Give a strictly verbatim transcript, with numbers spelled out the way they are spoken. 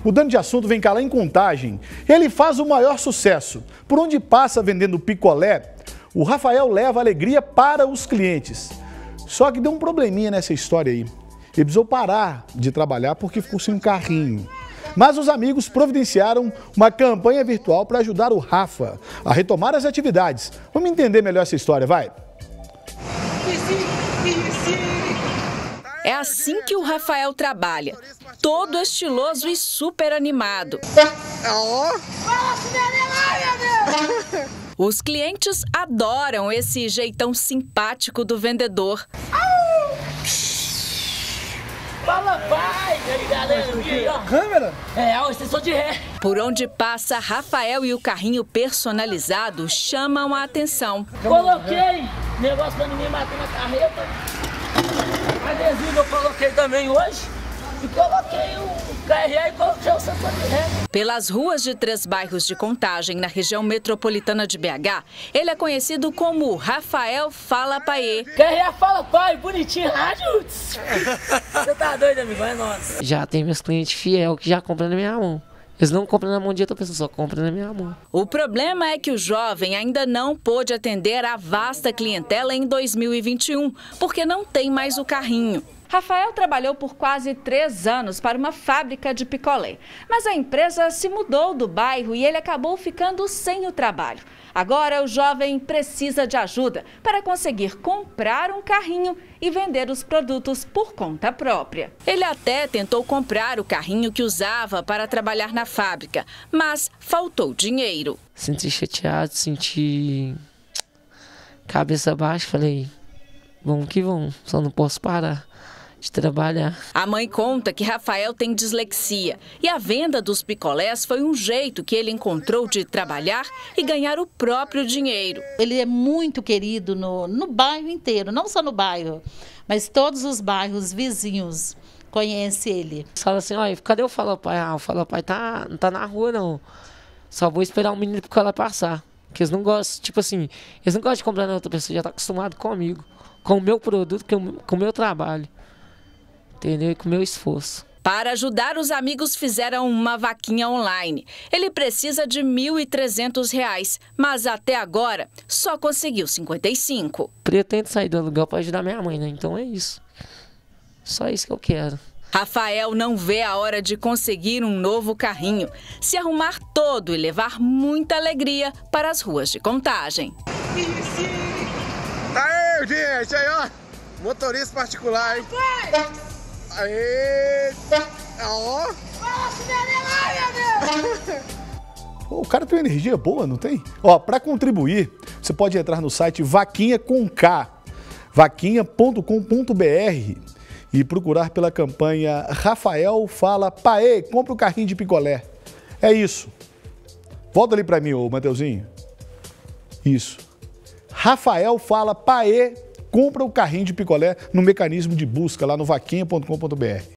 Mudando de assunto, vem cá, lá em Contagem, ele faz o maior sucesso. Por onde passa vendendo picolé, o Rafael leva alegria para os clientes. Só que deu um probleminha nessa história aí. Ele precisou parar de trabalhar porque ficou sem um carrinho. Mas os amigos providenciaram uma campanha virtual para ajudar o Rafa a retomar as atividades. Vamos entender melhor essa história, vai? É assim que o Rafael trabalha, todo estiloso e super animado. Os clientes adoram esse jeitão simpático do vendedor. Fala, vai, galera. Câmera? É, ó, extensão de ré. Por onde passa, Rafael e o carrinho personalizado chamam a atenção. Coloquei negócio pra ninguém bater na carreta. Adesivo eu coloquei também hoje. E coloquei o K R A e coloquei o sensor de ré. Pelas ruas de três bairros de Contagem, na região metropolitana de B H, ele é conhecido como Rafael Fala Paê. K R A Fala Pai, bonitinho, rádio. Você tá doido, amigo? É nossa. Já tem meus clientes fiel que já compram na minha mão. Eles não compram na mão de outra pessoa, só compram na minha mão. O problema é que o jovem ainda não pôde atender a vasta clientela em dois mil e vinte e um, porque não tem mais o carrinho. Rafael trabalhou por quase três anos para uma fábrica de picolé, mas a empresa se mudou do bairro e ele acabou ficando sem o trabalho. Agora o jovem precisa de ajuda para conseguir comprar um carrinho e vender os produtos por conta própria. Ele até tentou comprar o carrinho que usava para trabalhar na fábrica, mas faltou dinheiro. Senti chateado, senti cabeça baixa, falei, vamos que vamos, só não posso parar de trabalhar. A mãe conta que Rafael tem dislexia e a venda dos picolés foi um jeito que ele encontrou de trabalhar e ganhar o próprio dinheiro. Ele é muito querido no, no bairro inteiro, não só no bairro, mas todos os bairros vizinhos conhecem ele. Fala assim, olha, cadê o Fala Pai? Ah, o Fala Pai tá, não tá na rua não, só vou esperar um menino pro ela passar. Porque eles não gostam, tipo assim, eles não gostam de comprar na outra pessoa, já tá acostumado comigo, com o meu produto, com o meu trabalho. Entendeu? E com o meu esforço. Para ajudar, os amigos fizeram uma vaquinha online. Ele precisa de mil e trezentos reais, mas até agora só conseguiu cinquenta e cinco. Pretendo sair do aluguel para ajudar minha mãe, né? Então é isso. Só isso que eu quero. Rafael não vê a hora de conseguir um novo carrinho, se arrumar todo e levar muita alegria para as ruas de Contagem. Aê, gente, aí ó, motorista particular, hein? Aê! Ó! O cara tem uma energia boa, não tem? Ó, para contribuir, você pode entrar no site vaquinha com K, vaquinha ponto com ponto br e procurar pela campanha Rafael Fala Paê, compra o carrinho de picolé. É isso. Volta ali para mim, ô Mateuzinho. Isso. Rafael Fala Paê, compra o carrinho de picolé no mecanismo de busca lá no vaquinha ponto com ponto br.